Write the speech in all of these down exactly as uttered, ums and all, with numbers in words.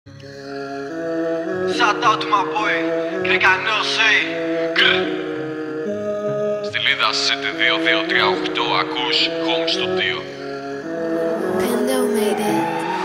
Shout out to my boy, Κρικανό Σέι. Στυλίδα City δύο δύο τρία οκτώ, ακούς Home Studio. Pendo made it.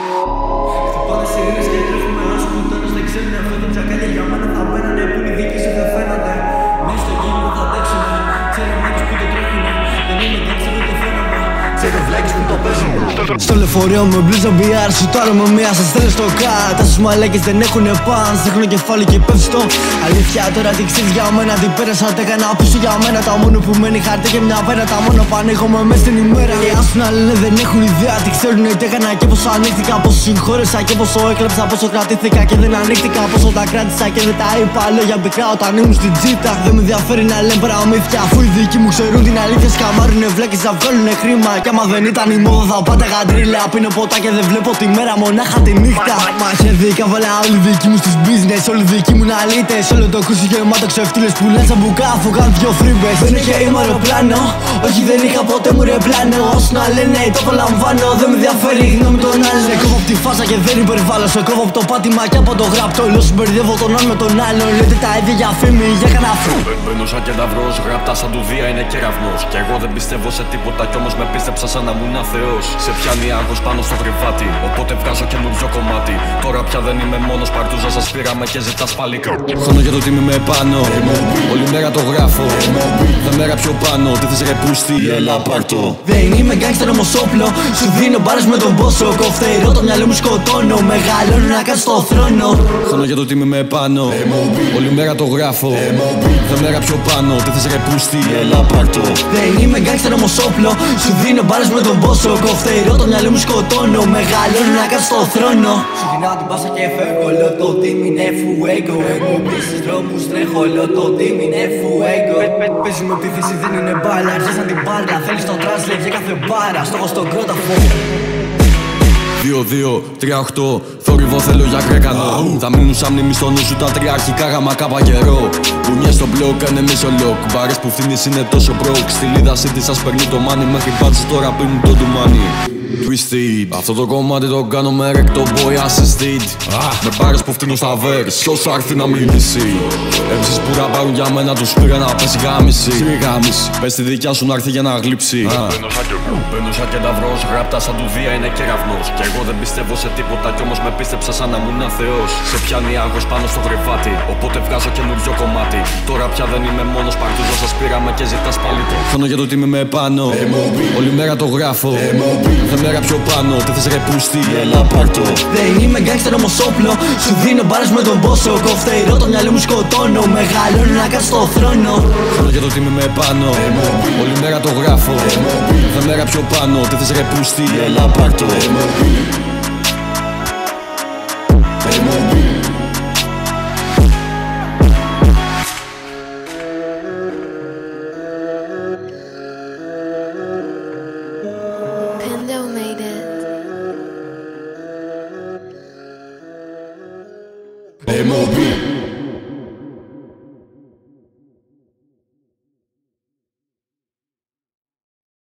Χτυπάνε σιρήνες και τρέχουμε ως κουτώνες. Δεν ξέρουν αυτό το τσακάλια για μένα θα μπαίνανε. Που είναι οι δίκες σου δεν φαίνονται. Μέσα στο κίνημα θα αντέξουνε. Ξέρω μάτους που το τρέχουνε. Δεν είμαι γκάγκστερ ούτε φαίνομαι. Ξέρω βλάκες που το παίζουνε. Στο λεωφορείο με μπλούζα μπι αρ, σουτάρω με μία, σας στέλνω στο κάτ. Τάσους μαλάκες δεν έχουνε παν, σέχνω κεφάλι και πέφτει στο. Αλήθεια τώρα τι ξέρεις για μένα, τι πέρασα, τα έκανα πίσω για μένα. Τα μόνο που μένει χαρτί και μια πέρα, τα μόνο που ανοίγομαι μες στην ημέρα. Και ας να λένε δεν έχουν ιδέα, τι ξέρουνε τι έκανα και πόσο ανοίχτηκα. Πόσο συγχώρεσα και πόσο έκλεψα, πόσο κρατήθηκα και δεν ανοίχτηκα. Πόσο τα κράτησα και δεν τα είπα λόγια πικρά όταν ήμουν στην τζίτα. Δεν με ενδιαφέρει να λένε παραμύθια, αφού οι δικοί μου ξέρουν την αλήθεια. Σκαμάρουνε βλάκες να βγάλουνε χρήμα. Κι άμα δεν ήταν η μόδα θα πάτε γαντρίλα. Πίνω ποτά και δεν βλέπω τη μέρα, μονάχα τη νύχτα. Μα χέδικα βάλα όλοι δικοί μου στους business, όλοι δικοί μου να λύτες. Όλο το κούσι γεμάτο ξεφτύλες που λένε σαν μπουκάφου, καν δυο φρύμπες. Δεν είχε είμαι αεροπλάνο, όχι δεν είχα ποτέ μου ρε πλάνο. Όσοι να λένε το απολαμβάνω, δεν με ενδιαφέρει η γνώμη των άλλων. Σε κόβω από τη φάσα και δεν υπερβάλλω, σε κόβω από το πάτημα και από το γραπτό. Λέω συμπερδεύω τον άλλο με τον άλλον, λέτε τα ίδια για φήμη, για κανένα φρύ. Μπαίνω σαν κενταυρός, γραπτά σαν του Δία είναι κεραυνός. Κι εγώ δεν πιστεύω σε τίποτα κι όμως με πίστεψα σαν να μου να Θεός. Σε πιάνει άγχος πάνω στο κρεβάτι, οπότε βγάζω καινούριο κομμάτι. Τώρα πια δεν είμαι μόνος, παρτούζα σας πήραμε και ζητάς πάλι κάτι. Χρόνο για το τι είμαι πάνω, όλη μέρα το γράφω. Θα μέρα πιο πάνω, τι θες ρε πούστη, έλα πάρτο. Δεν είμαι γκάγκστερ όμως όπλο, σου δίνω μπάρες με τον πόσο. Κοφτερό το μυαλό μου σκοτώνω, μεγαλώνω να κάτω στο θρόνο. Χρόνο για το τι είμαι πάνω, όλη μέρα το γράφω. Θα μέρα πιο πάνω, τι θες ρε πούστη, έλα πάρτο. Δεν είμαι γκάγκστερ όμως όπλο, σου δίνω μπάρες με τον πόσο. Κοφτερό το μυαλό μου σκοτώνω, μεγαλώνω να κάτω στο θρόνο. Σου γυρνάω την πάσα και φεύγω, λέω το team είναι fuego. Εγώ πίσω δρόμους τρέχω, λέω το team είναι fuego. Παίζει με επίθεση δεν είναι μπάλα, αρχίζεις να την μπάλα. Θέλεις το translate για κάθε μπάρα, στόχος στον κρόταφο. δύο δύο τρία οκτώ, θόρυβο θέλω για κρέκανο. Θα μείνουν σαν μνήμη στο νου σου τα τρία αρχικά γάμα κάπα καιρό. Μπουνιές στο μπλοκ, κάνε μισό λοκ. Μπάρες που φθήνεις είναι τόσο broke. Στυλίδα City σας παίρνει το money, μέχρι μπάτσες τώρα πίνουν το ντουμάνι. Twisted, αυτό το κομμάτι το κάνω με ρεκτό boy assisted. Με μπάρες που φτύνουν στα verse, ποιος θα έρθει να μιλήσει. Έμψεις που ραμπάρουν για μένα τους πήρα να πέσει γάμιση. Πες τη δικιά σου να έρθει για να γλύψει. Μπαίνω σαν κενταυρός, γραπτά σαν του Δία είναι κεραυνός. Κι εγώ δεν πιστεύω σε τίποτα κι όμως με πίστεψα σαν να μου να Θεός. Σε πιάνει άγχος πάνω στο κρεβάτι, οπότε βγάζω καινούριο κομμάτι. Τώρα πια δεν είμαι μόνος, παρτούζα σας πήραμε και ζητάς πάλι το. Χρόνο για το τι είμαι πάνω, όλη μέρα το γράφω. Θα μέρα πιο πάνω, τι θες ρε πούστη, έλα πάρτο. Δεν είμαι γκάγκστερ όμως όπλο, σου δίνω μπάρες με τον πόσο. Κοφτερό το μυαλό μου σκοτώνω, μεγαλώνω να κάτω στο θρόνο. Χρόνο για το τι είμαι πάνω, όλη μέρα το γράφω. Θα μέρα πιο πάνω, τι θες ρε πούστη, έλα πάρτο. Pendo made it. M O B